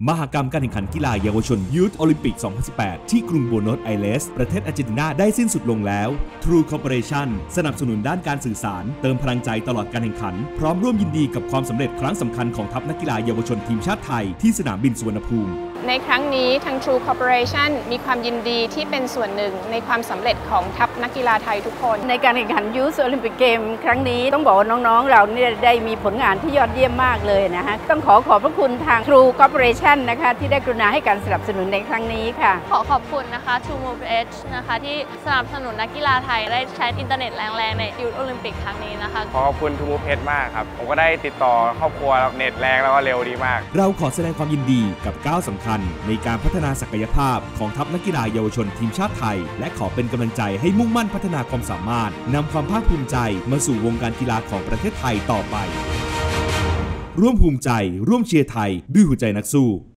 มหกรรมการแข่งขันกีฬาเยาวชนยูทโอลิมปิก 2018 ที่กรุงโบโนสไอเรสประเทศอาร์เจนตินาได้สิ้นสุดลงแล้ว True Corporation สนับสนุนด้านการสื่อสารเติมพลังใจตลอดการแข่งขันพร้อมร่วมยินดีกับความสำเร็จครั้งสำคัญของทัพนักกีฬาเยาวชนทีมชาติไทยที่สนามบินสุวรรณภูมิในครั้งนี้ทาง True Corporation มีความยินดีที่เป็นส่วนหนึ่งในความสำเร็จของทัพนักกีฬาไทยทุกคนในการแข่งขันยูทโอลิมปิกเกมครั้งนี้ต้องบอกว่าน้องๆเราเนี่ยได้มีผลงานที่ยอดเยี่ยมมากเลยนะฮะต้องขอบพระคุณทาง True Corporation นะคะที่ได้กรุณาให้การสนับสนุนในครั้งนี้ค่ะขอบคุณนะคะ True Move Edge นะคะที่สนับสนุนนักกีฬาไทยได้ใช้อินเทอร์เน็ตแรงๆในยูทโอลิมปิกครั้งนี้นะคะขอบคุณ True Move Edge มากครับผมก็ได้ติดต่อครอบครัวเน็ตแรงแล้วก็เร็วดีมากเราขอแสดงความยินดีกับก้าวสำคัญในการพัฒนาศักยภาพของทัพนักกีฬาเยาวชนทีมชาติไทยและขอเป็นกำลังใจให้มุ่งมั่นพัฒนาความสามารถนำความภาคภูมิใจมาสู่วงการกีฬาของประเทศไทยต่อไปร่วมภูมิใจร่วมเชียร์ไทยด้วยหัวใจนักสู้